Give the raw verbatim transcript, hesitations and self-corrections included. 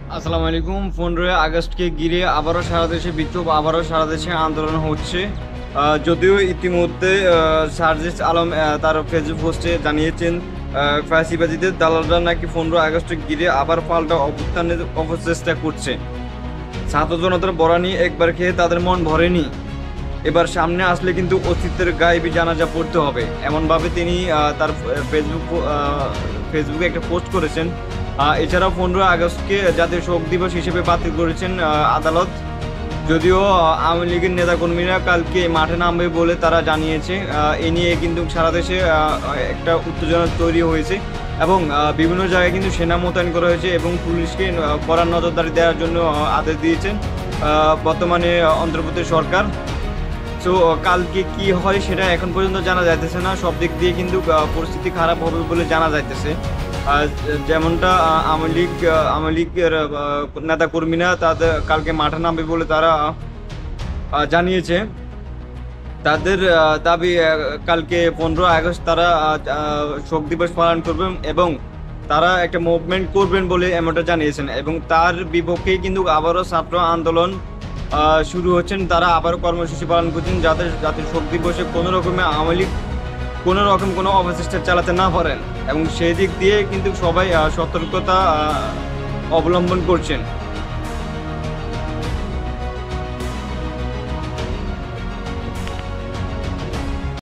আসসালামু আলাইকুম। পনেরোই আগস্টকে ঘিরে আবারও সারা দেশে বিক্ষোভ, আবারও সারা দেশে আন্দোলন হচ্ছে। আহ, যদিও ইতিমধ্যে আহ, সার্জিস আলম আহ, তার ফেসবুক পোস্টে জানিয়েছেন আহ, ফ্যাসিবাদীদের দালালরা নাকি পনেরো আগস্টকে ঘিরে আবার পাল্টা অভ্যুত্থানের অপচেষ্টা করছে। ছাত্র জনতার বরানি একবার খেয়ে তাদের মন ভরেনি, এবার সামনে আসলে কিন্তু অস্তিত্বের গায়েবী জানাজা পড়তে হবে, এমনভাবে তিনি আহ, তার ফেসবুক আহ, ফেসবুকে একটা পোস্ট করেছেন। আহ, এছাড়াও পনেরো আগস্টকে জাতীয় শোক দিবস হিসেবে বাতিল করেছেন আহ, আদালত। যদিও আহ, আওয়ামী লীগের নেতাকর্মীরা কালকে মাঠে নামবে বলে তারা জানিয়েছে। আহ, এ নিয়ে কিন্তু সারা দেশে আহ, একটা উত্তেজনা তৈরি হয়েছে এবং আহ, বিভিন্ন জায়গায় কিন্তু সেনা মোতায়েন করা হয়েছে এবং পুলিশকে আহ, কড়া নজরদারি দেওয়ার জন্য আহ, আদেশ দিয়েছেন আহ, বর্তমানে অন্তর্বর্তী সরকার। তো কালকে কি হয় সেটা এখন পর্যন্ত জানা যাইতেছে না। সব দিক দিয়ে কিন্তু আহ, পরিস্থিতি খারাপ হবে বলে জানা যাইতেছে। আর যেমনটা আহ, আওয়ামী লীগ আহ, আওয়ামী লীগের নেতা কর্মীরা তাদের কালকে মাঠে নামবে বলে তারা আহ, জানিয়েছে। তাদের আহ, দাবি আহ, কালকে পনেরো আগস্ট তারা আহ, আহ, শোক দিবস পালন করবেন এবং তারা একটা মুভমেন্ট করবেন বলে এমনটা জানিয়েছেন এবং তার বিপক্ষেই কিন্তু আবারও ছাত্র আন্দোলন আহ, শুরু হচ্ছেন। তারা আবারও কর্মসূচি পালন করছেন যাতে জাতির শোক দিবসে কোনো রকমের আওয়ামী লীগ কোনো রকম কোনো অপচেষ্টা চালাতে না পারেন এবং সেই দিক দিয়ে কিন্তু সবাই আহ, সতর্কতা আহ, অবলম্বন করছেন।